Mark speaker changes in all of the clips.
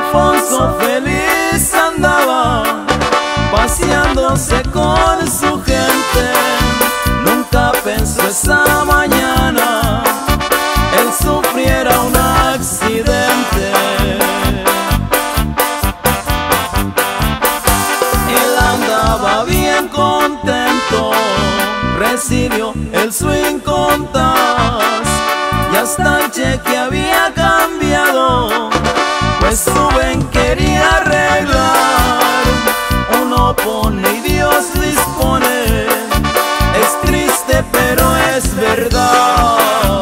Speaker 1: Alfonso feliz andaba, paseándose con su gente. Nunca pensó esa mañana él sufriera un accidente. Él andaba bien contento, recibió el su incontaz y hasta el cheque había cambiado, pues su ven quería arreglar. Uno pone y Dios dispone, es triste pero es verdad.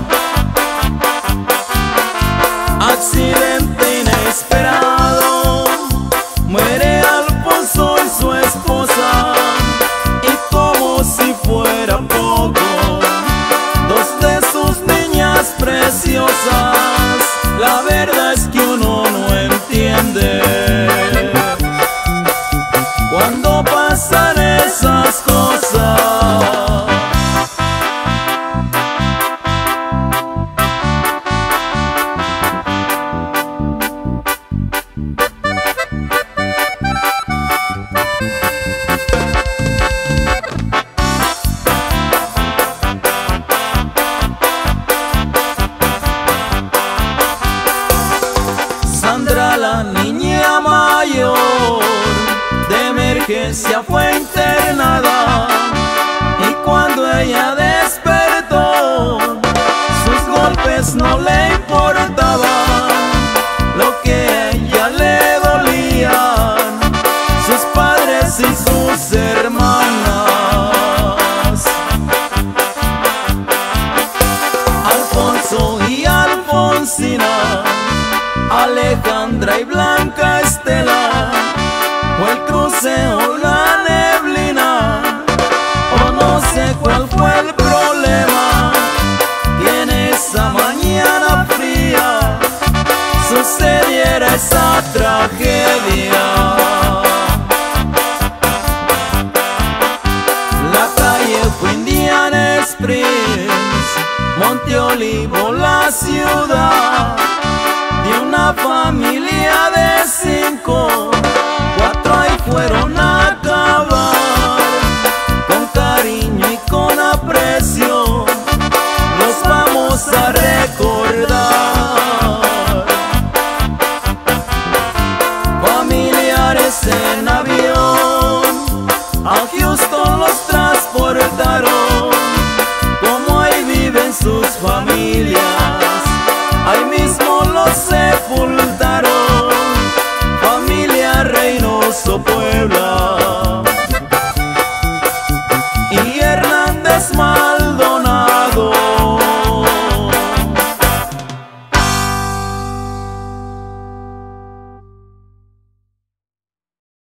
Speaker 1: Accidente inesperado, muere Alfonso y su esposa, y como si fuera poco, dos de sus niñas preciosas. La verdad es que uno no entiende cuando pasan esas cosas. Sandra, la niña mayor, de emergencia fue internada, y cuando ella despertó, sus golpes no le importaban. Lo que a ella le dolían sus padres y sus hermanas. Alfonso y Alfonsina, Alejandra y Blanca Estela, o el cruce o la neblina, o no sé cuál fue el problema, que en esa mañana fría sucediera esa tragedia. La calle fue Indian Springs, Monte Olivo la ciudad, de una familia de 5, 4 ahí fueron a acabar. Con cariño y con aprecio los vamos a recordar. Familiares en avión a Houston los transportaron, como ahí viven sus familias.